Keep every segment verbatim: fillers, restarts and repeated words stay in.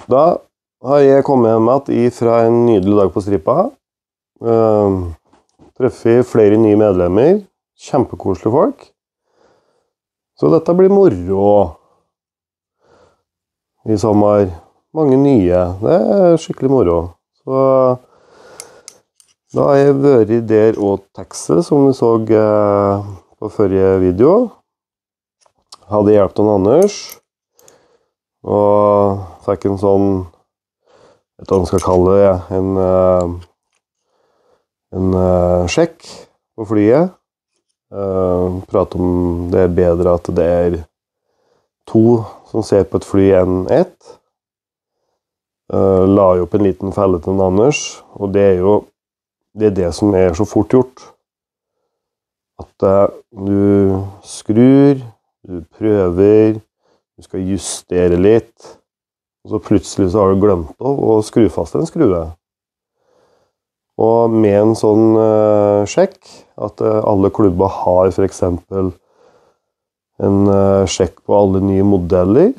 Da har jeg kommet hjem igjen fra en nydelig dag på stripa. Uh, treffer flere nye medlemmer. Kjempekoselige folk. Så dette blir moro i sommer. Mange nye. Det er skikkelig moro. Så da har jeg vært der og taxi, som vi så uh, på forrige video. Hadde hjulpet noen Anders. Og fikk en sånn, jeg vet hva man skal kalle det, en, uh, en uh, sjekk på flyet. Uh, prate om det er bedre at det er to som ser på et fly enn ett. Uh, la jo opp en liten felle til en Anders, og det er jo det, er det som er så fort gjort. At uh, du skrur, du prøver, du skal justere litt, og så plutselig så har du glemt å skru fast en skrue. Og med en sånn uh, sjekk, at uh, alle klubber har for eksempel en uh, sjekk på alle nye modeller,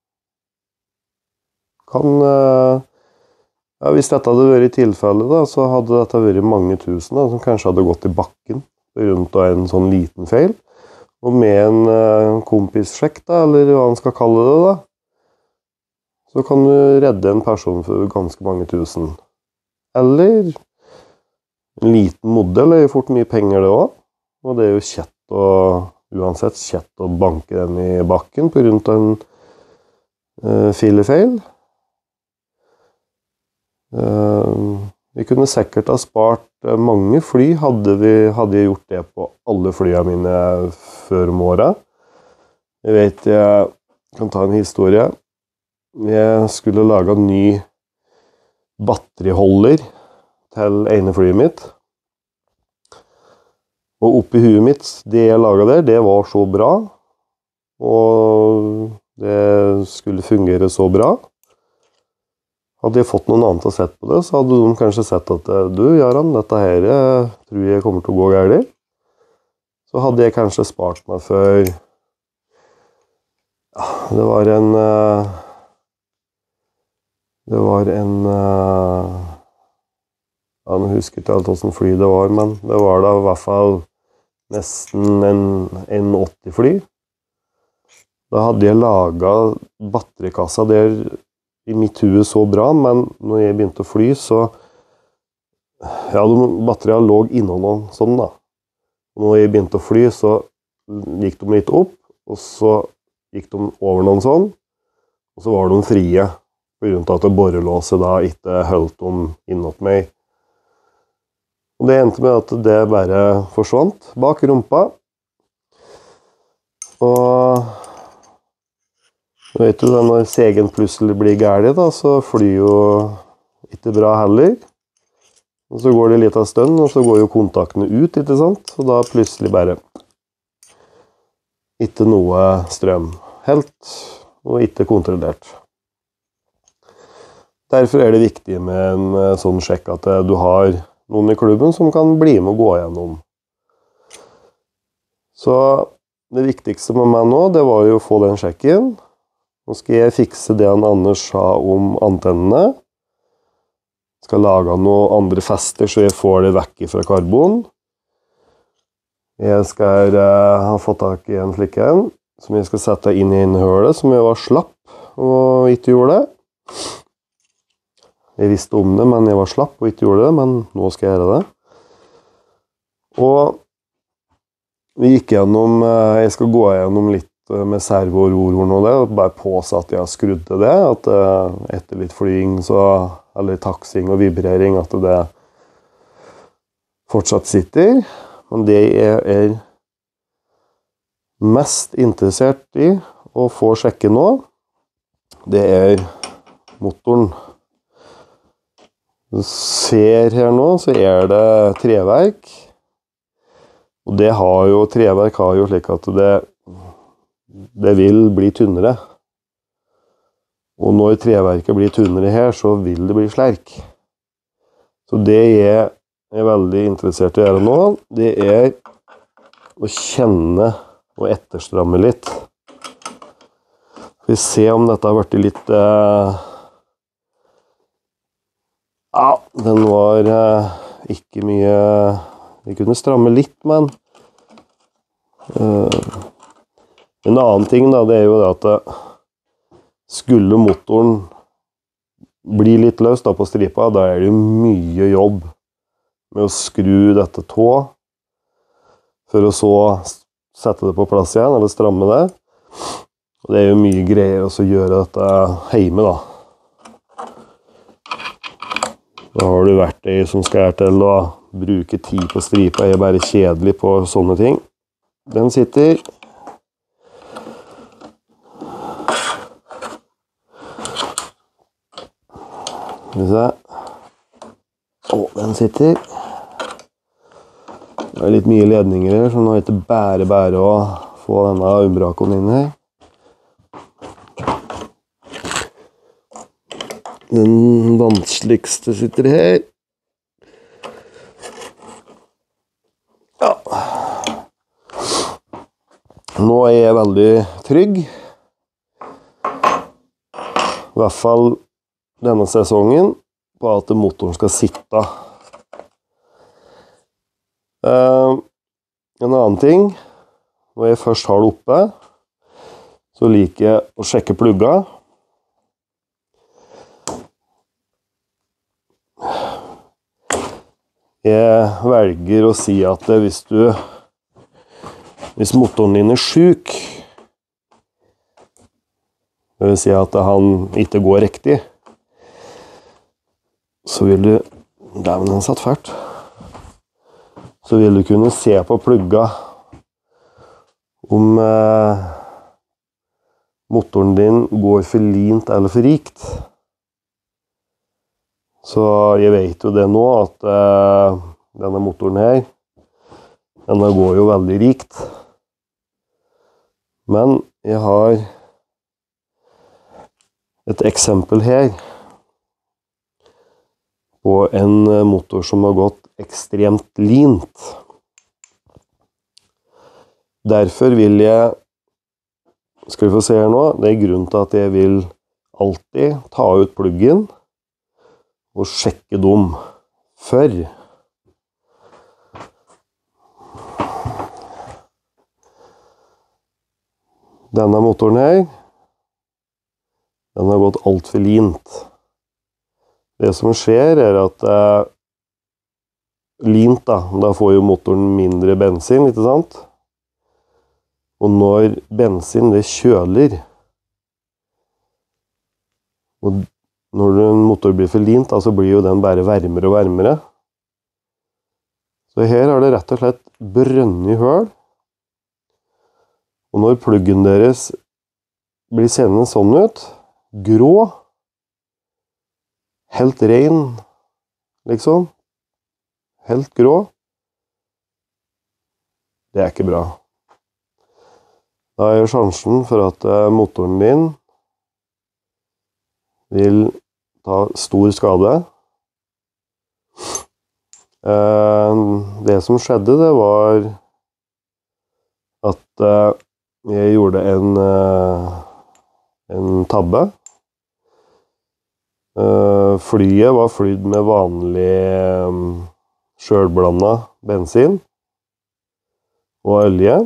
kan, uh, ja, hvis dette hadde vært i tilfelle da, så hadde dette vært mange tusen da, som kanskje hadde gått i bakken rundt av en sånn liten feil. Og med en uh, kompissjekk da, eller hva man skal kalle det da, så kan du redde en person for ganske mange tusen. Eller en liten modell er jo fort mye penger det også. Og det er jo kjett å, uansett kjett å banke den i bakken på grunn av en uh, filefeil. Uh, vi kunne sikkert ha spart uh, mange fly, hadde vi hadde jeg gjort det på alle flyene mine før om året. Jeg vet, jeg kan ta en historie. Jeg skulle lage en ny batteriholder til ene flyet mitt. Og oppi huet mitt, det jeg laget der, det var så bra. Og det skulle fungere så bra. Hadde jeg fått noen andre til å sett på det, så hadde de kanskje sett at du, Jaran, dette her tror jeg kommer til å gå galt. Så hadde jeg kanskje spart meg for, ja, det var en, det var en, ja, nå husker jeg ikke alt hvordan fly det var, men det var da i hvert fall nesten en, en åtti fly. Da hadde jeg laget batterikassa der i mitt hue så bra, men når jeg begynte å fly, så ja, batteriene lå innom noen sånn da. Når jeg begynte å fly, så gikk de litt opp, og så gikk de over noen sånn, og så var de frie, på grunn av at borrelåset da ikke holdt dem innåt meg. Og det endte med at det bare forsvant bak rumpa. Og vet du, når segen plutselig blir gærlig da, så flyr jo ikke bra heller. Og så går det litt av stønn, og så går jo kontaktene ut, ikke sant? Og da plutselig bare ikke noe strøm. Helt, og ikke kontrollert. Derfor er det viktig med en sånn sjekk at du har noen i klubben som kan bli med og gå gjennom. Så det viktigste med meg nå, det var jo å få den sjekken. Nå skal jeg fikse det han Anders sa om antennene. Jeg skal lage noen andre fester, så jeg får det vekk fra karbon. Jeg skal uh, ha fått tak i en slik en, som jeg skal sette inn i innhølet, som jeg var slapp og ikke gjorde det. Jeg visste om det, men jeg var slapp og ikke gjorde det, men nå skal jeg gjøre det. Og vi gikk gjennom, uh, jeg skal gå gjennom litt med servo og rorhorn og det, og bare påse at jeg har skrudd til det, at etter litt flying, så, eller taksing og vibrering, at det fortsatt sitter. Men det jeg er mest interessert i å få sjekke nå, det er motoren. Du ser her nå, så er det treverk, og det har jo, treverk har jo slik at det det vil bli tynnere. Og når treverket blir tynnere her, så vil det bli slerk. Så det jeg er veldig interessert i å gjøre nå, det er å kjenne og etterstramme litt. Vi ser om dette har vært litt, eh, den var eh, ikke mye, vi kunne stramme litt, men eh, en annen ting da, det er jo det at det, skulle motoren bli litt løs da på stripa, da er det jo mye jobb med å skru dette tå, for å så sette det på plass igjen, eller stramme det. Og det er jo mye greier å gjøre dette hjemme da. Da har du verktøy som skal her til å bruke tid på stripa, er bare kjedelig på sånne ting. Den sitter. Skal vi se. Å, den sitter. Det er litt mye ledninger her, så nå er det ikke bare bare å få denne umbrakoen inn her. Den vanskeligste sitter her. Ja. Nå er jeg veldig trygg. I hvert fall denne sesongen på at motoren skal sitte. Uh, en annen ting, når jeg først har det oppe, så liker jeg å sjekke plugga. Jeg velger å si at hvis du, hvis motoren din er syk, det vil si at han ikke går riktig, så vil du, dæven den satt fælt, så vil du kunne se på plugga om eh, motoren din går for lint eller for rikt. Så jeg vet jo det nå, at eh, denne motoren her, denne går jo veldig rikt. Men jeg har et eksempel her på en motor som har gått ekstremt lint. Derfor vil jeg, skal vi få se her nå, det er grunnen til at jeg vil alltid ta ut pluggen og sjekke dem før. Denne motoren her, den har gått alt for lint. Det som skjer er at eh, lint da, da får jo motoren mindre bensin, ikke sant? Og når bensin det kjøler, og når en motor blir for lint, da, så blir jo den bare varmere og varmere. Så her har det rett og slett brønnet i høl. Og når pluggen deres blir seende sånn ut, grå, helt ren, liksom, helt grå, det er ikke bra. Da er sjansen for at motoren din vil ta stor skade. Det som skjedde, det var at jeg gjorde en, en tabbe. Flyet var flydd med vanlig selvblanda bensin og olje.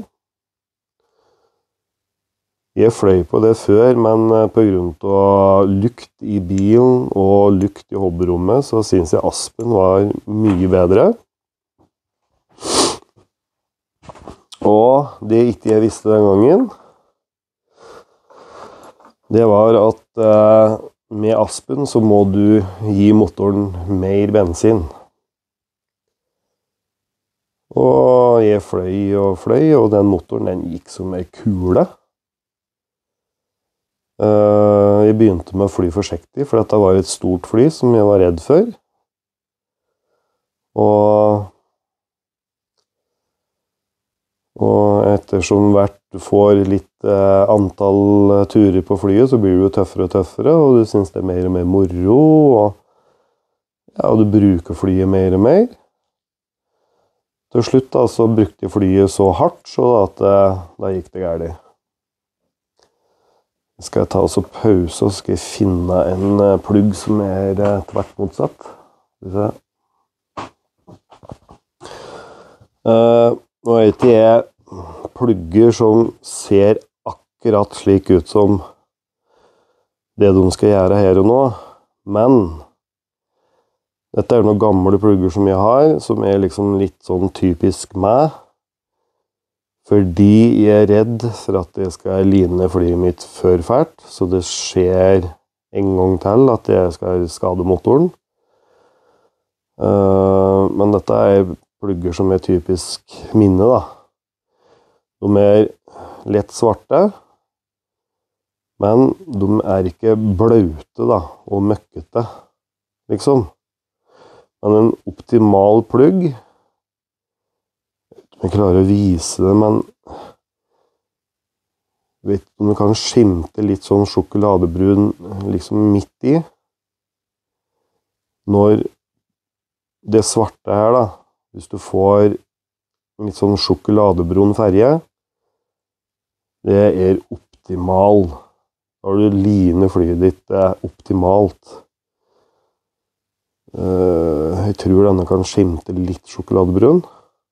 Jeg fløy på det før, men på grunn av lukt i bilen og lukt i hobberommet, så synes jeg Aspen var mye bedre. Og det ikke jeg visste den gangen, det var at eh, med Aspen så må du gi motoren mer bensin. Og jeg fløy og fløy, og den motoren den gikk som en kule. Uh, jeg begynte med å fly forsiktig, for dette var jo et stort fly som jeg var redd for. Og, og ettersom hvert du får litt uh, antall turer på flyet, så blir du tøffere og tøffere, og du synes det er mer og mer moro, og, ja, og du bruker flyet mer og mer. Til slutt da, så brukte jeg flyet så hardt, så at uh, da gikk det galt. Skal jeg ta oss og pause, og skal jeg finne en plugg som er tvert motsatt. Skal vi se. Uh, nå er ikke jeg plugger som ser akkurat slik ut som det de skal gjøre her og nå, men dette er noen gamle plugger som jeg har, som er liksom litt sånn typisk meg, fordi jeg er redd for at jeg skal line flyet mitt før fælt, så det skjer en gang til at jeg skal skade motoren. Uh, men dette er plugger som er typisk minne da. De er lett svarte, men de er ikke blaute da, og møkkete, liksom. Men en optimal plugg, jeg klarer å vise det, men vet du om du kan skimte litt sånn sjokoladebrun liksom midt i, når det svarte her da, hvis du får litt sånn sjokoladebrun ferge, det er optimal. Da har du line flyet ditt, det er optimalt. Uh, jeg tror denne kan skimte litt sjokoladebrun.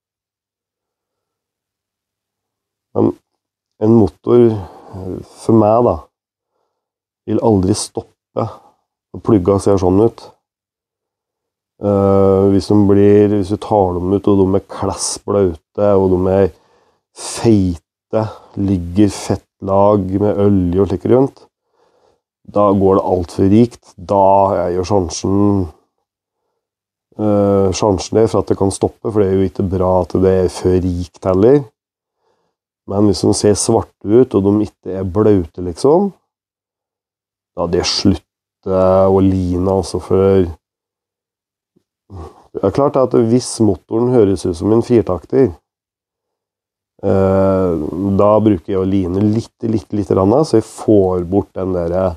Men en motor, for meg da, vil aldri stoppe og plugga ser sånn ut. Uh, hvis, de blir, hvis du tar dem ut, og de er klassblaute, og de er feite, ligger fettlag med olje og slik rundt, da går det alt for rikt. Da er jo sjansen, uh, sjansen der for at det kan stoppe, for det er jo ikke bra at det er for rikt heller. Men hvis de ser svarte ut, og de ikke er blaute, liksom, da det slutter å line, altså, for det er klart at hvis motoren høres ut som en firtakter, eh, da bruker jeg å line litt, litt, litt rann, så jeg får bort den der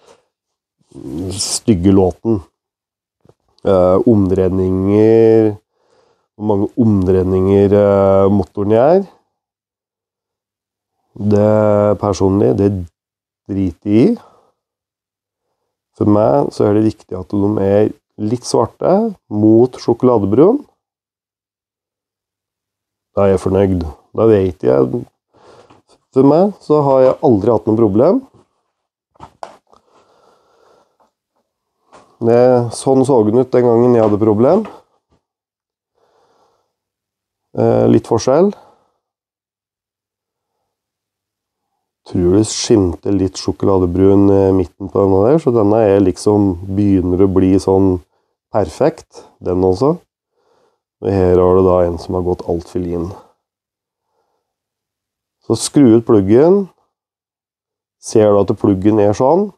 stygge låten. Eh, omdreininger, hvor mange omdreininger eh, motoren gjør, det personlig, det driter i. For meg så er det viktig at de er litt svarte mot sjokoladebrun. Da er jeg fornøyd. Da vet jeg, for meg så har jeg aldri hatt noen problem. Det, sånn så den ut den gangen jeg hadde problem. Eh, litt forskjell. Tror det skimter litt sjokoladebrun i midten på denne der, så denne er liksom begynner å bli sånn perfekt, den også. Og her har du da en som har gått alt for lin. Så skru ut pluggen. Ser du at pluggen er sånn?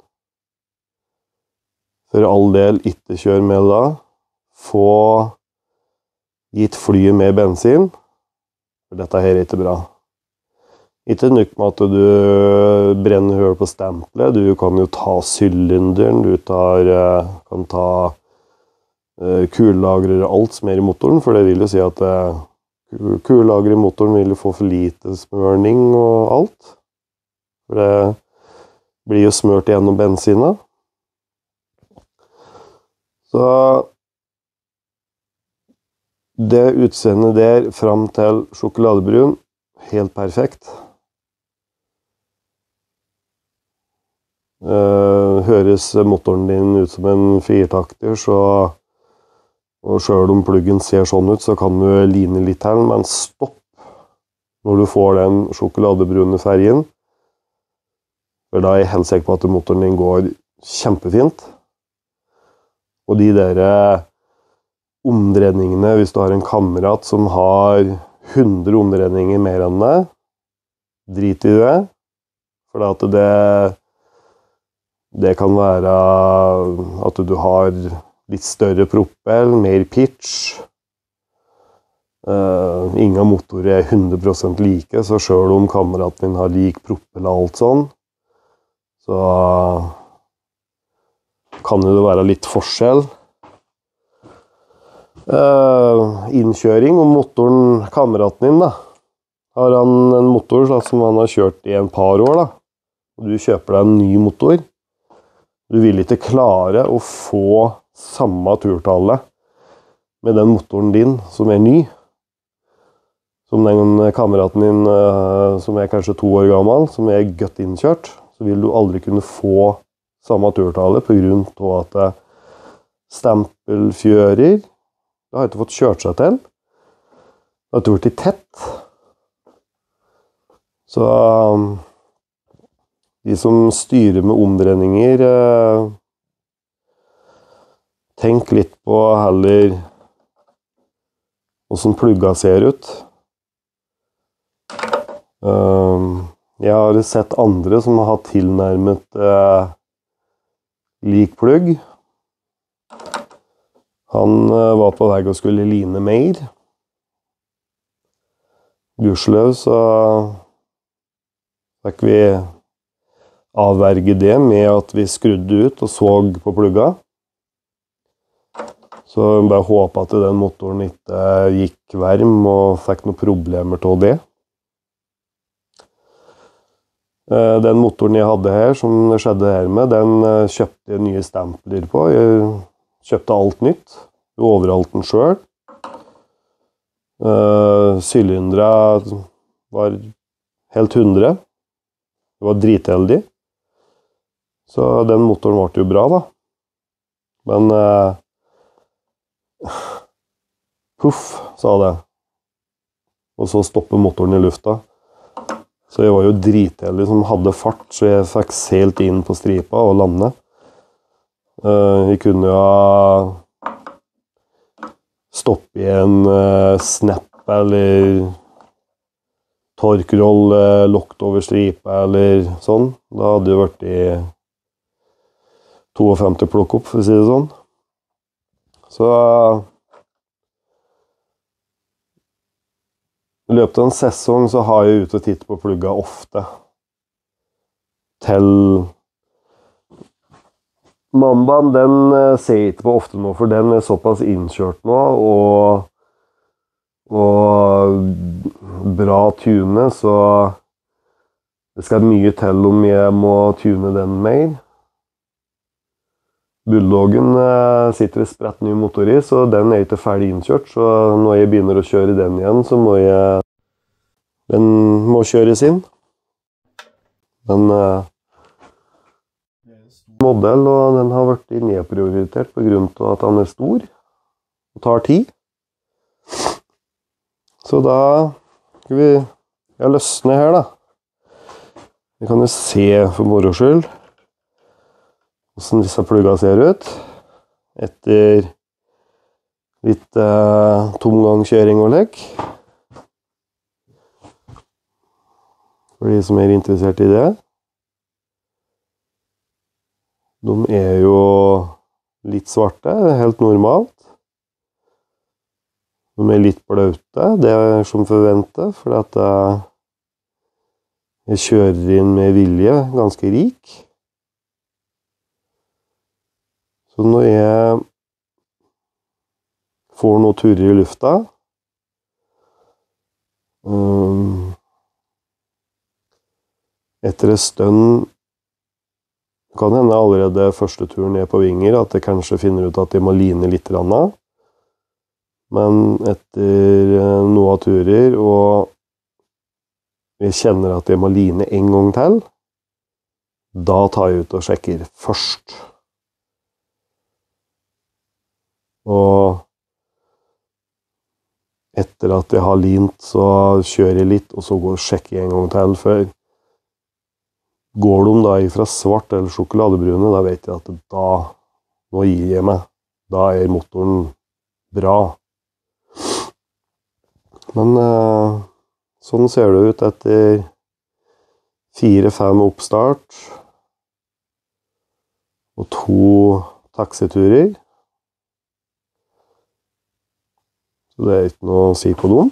For all del ikke kjør med da. Få gitt flyet mer bensin. For dette her er ikke bra. Ikke nok med at du brenner høl på stempelet, du kan jo ta sylinderen, du tar, kan ta kullagrer og alt som er i motoren, for det vil jo si at kullagrer i motoren vil jo få for lite smørning og alt. For det blir jo smørt gjennom bensina. Så det utseendet der fram til sjokoladebrun, helt perfekt. Uh, høres motoren din ut som en firtakter, så og selv om pluggen ser sånn ut, så kan du line litt her, men stopp når du får den sjokoladebrune fergen, for da er jeg helt sikker på at motoren din går kjempefint. Og de der omdredningene, hvis du har en kamerat som har hundre omdredninger mer enn deg, drit i det, for at det Det kan være at du har litt større propell, mer pitch. Uh, ingen motorer er hundre prosent like, så selv om kameraten min har lik propell og alt sånn, så kan det være litt forskjell. Uh, innkjøring om motoren, kameraten din da, har han en motor som han har kjørt i en par år da, og du kjøper deg en ny motor. Du vil ikke klare å få samme turtallet med den motoren din som er ny, som den kameraten din som er kanskje to år gammel, som er godt innkjørt, så vil du aldri kunne få samme turtale på grunn av at stempelfjører, det har ikke fått kjørt seg til. Det har ikke vært tett. Så de som styrer med omdreininger, tenk litt på heller hvordan plugga ser ut. Jeg har sett andre som har hatt tilnærmet lik plugg. Han var på vei og skulle line mer. Gudskjelov så fikk vi avverge det med at vi skrudde ut og så på plugga. Så jeg bare håper at den motoren ikke gikk varm og fikk noen problemer til det. Den motoren jeg hadde her, som det skjedde her med, den kjøpte jeg nye stempler på. Jeg kjøpte alt nytt. Jeg overholdt den selv. Sylindra var helt hundre. Det var dritheldig. Så den motoren ble jo bra da. Men uh, puff, sa det. Og så stoppet motoren i lufta. Så jeg var jo dritheldig som hadde fart, så jeg fikk seilt inn på stripa og lande. Uh, jeg kunne jo ha stoppet i en uh, snap eller torkroll uh, lukket over stripa eller sånn. Da hadde det vært i femti to plukk opp, for å si det sånn. Så i løpet av en sesong så har jeg ute og titt på plugga ofte. Til Mambaen, den ser jeg ikke på ofte nå, for den er såpass innkjørt nå, og, og bra tune, så det skal mye til om jeg må tune den mer. Bulldoggen sitter i spredt ny motor i, så den er ikke ferdig innkjørt, så når jeg begynner å kjøre den igjen, så må jeg den må kjøres inn. Den modell, og den har vært nedprioritert på grunn av at den er stor og tar tid. Så da skal vi jeg løsne her da. Vi kan jo se for moro skyld hvordan disse plugga ser ut etter litt eh, tomgangskjøring og lekk. For de som er interessert i det. De er jo litt svarte, det er helt normalt. De er litt blaute, det er som forventet, for at jeg kjører inn med vilje ganske rik. Så når jeg får noen turer i lufta, um, etter en stund kan hende allerede første turen ned på vinger, at jeg kanskje finner ut at jeg må line litt rann. Men etter noen turer, og jeg kjenner at jeg må line en gang til, da tar jeg ut og sjekker først. Og etter at jeg har lint, så kjører jeg litt, og så går jeg og sjekker en gang til, for går de da fra svart eller sjokoladebrune, da vet jeg at da, nå gir jeg meg. Da er motoren bra. Men eh, sånn ser det ut etter fire-fem oppstart og to taxiturer. Så det er ikke noe å si på dem.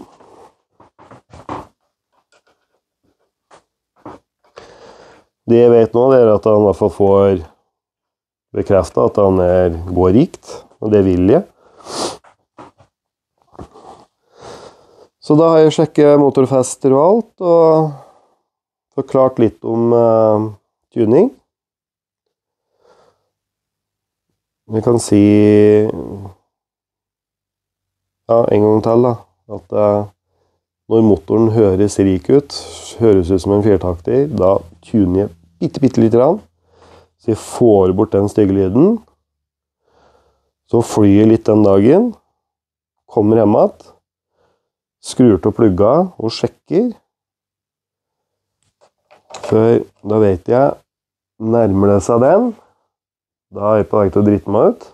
Det jeg vet nå, det er at han i hvert fall får bekreftet at han er, går rikt, og det vil jeg. Så da har jeg sjekket motorfester og alt, og forklart litt om uh, tuning. Vi kan si ja, en gang til da, at eh, når motoren høres rik ut, høres ut som en firtakter, da tuner jeg bitte, bitte litt rann, så jeg får bort den stygge lyden, så flyr jeg litt den dagen, kommer hjemme igjen, skrur til plugga og sjekker, for da vet jeg, nærmer det seg den, da er jeg på vei til å drite meg ut.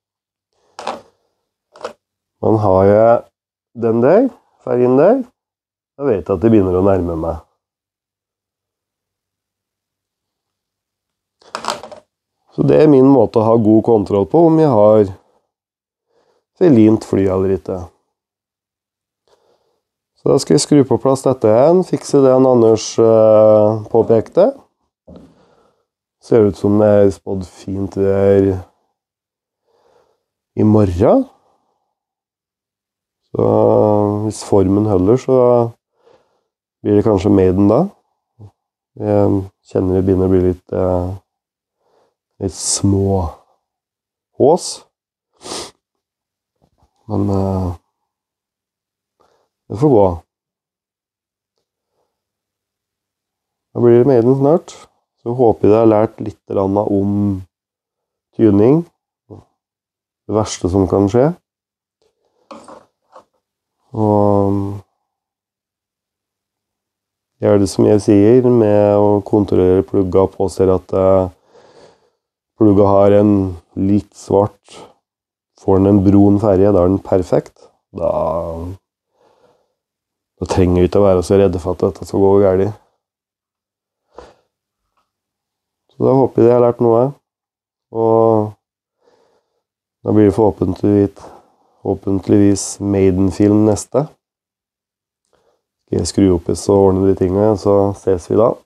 Men har jeg den der, fergen der, da vet jeg at det begynner å nærme meg. Så det er min måte å ha god kontroll på om jeg har velint fly eller ikke. Så da skal jeg skru på plass dette igjen, fikse det han Anders uh, påpekte. Ser ut som det er spådd fint vær i morgen. Så hvis formen holder, så blir det kanskje Maiden da. Jeg kjenner det begynner å bli litt, uh, litt små hås. Men uh, det får gå. Da blir det Maiden snart. Så håper jeg jeg har lært litt om tuning. Det verste som kan skje. Og gjør det som jeg sier, med å kontrollere plugga og påser at uh, plugga har en litt svart. Får den en brun ferje, da er den perfekt. Da, da trenger vi ikke å være så redde for at dette skal gå galt. Så da håper jeg jeg har lært noe. Og da blir det forhåpentligvis, forhåpentligvis Maiden-film neste. Skal jeg skru opp i så ordne de tingene, så ses vi da.